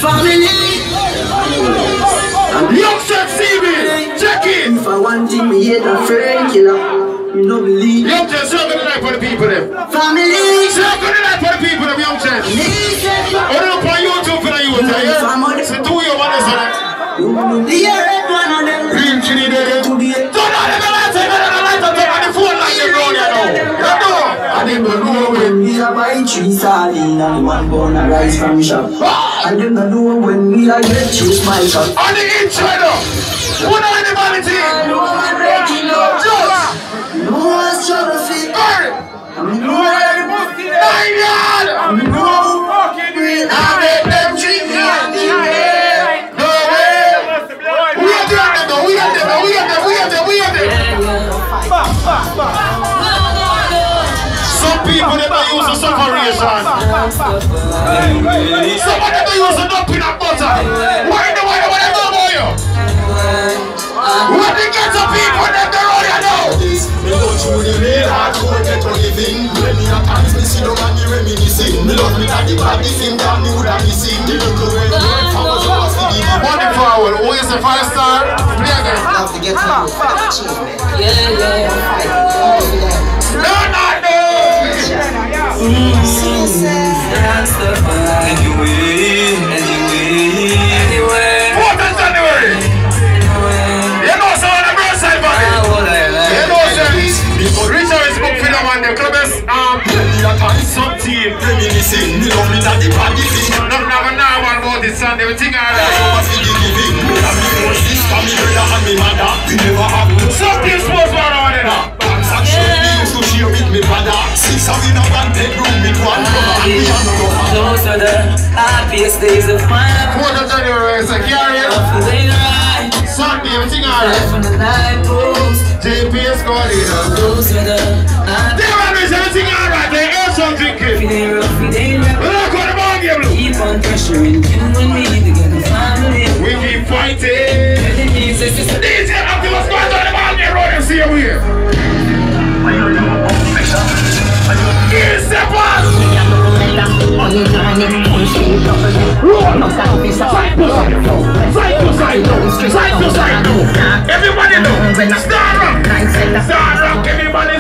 Family. Youngster CV, check it. If I want him, me hate a friend killer. You don't believe. Youngster, circle the life for the people them. Family. Circle the life for the people them, youngster. What up on YouTube for the youth, yeah? So do your money, son. The red one on them. Real chili there. Don't know the lights, I got the lights on the phone like you know, you know. I didn't know when we are buying cheese sardine and one bone of rice from shop. I didn't know when we are get cheese my shop. On the inside of what are the vanity? No one breaking up. No one's trying to fit. I'm no one breaking up. I'm no fucking green. I make them treat me and the way. No way. We are there, though. We are there. We are there. We are there. We are there. Some people never use the separation. Some of them use the dumping of butter. Why the way they go about you? What they get to people them the road you know? Me go through the real hard road get to living. Many a times me see the man you reminiscing. Me love me that the body thing down me would have missing. The little way I was lost in the Money forward. Who is the 5-star? Play again. Have to get to achievement. No. Anyway. 4th of January. You know some of the girls side body. You know some Richard is book for them and the club is some team. reminiscing. Me love me that the body thing. Nothing ever now about this Sunday. We think I So what's the giving? Me have me own sister, me brother and me mother. We never have to. some team sports one on it now. To share with me brother. Six of in a one bedroom with one brother and me and no other. Those are the happiest days of my life. 4th of January is a carrier. Feeling right. Sunday, we think I Life on the night post. JPS calling. Those are the They run is everything alright. They air some drinking. feeling rough, feeling rough. We're not going to ball game. Keep on pressuring you and me to get a family. We keep fighting. DJ up to what's going on the ball game road and see you here. Here's the ball. Side to side. Everybody know. Star rock. Everybody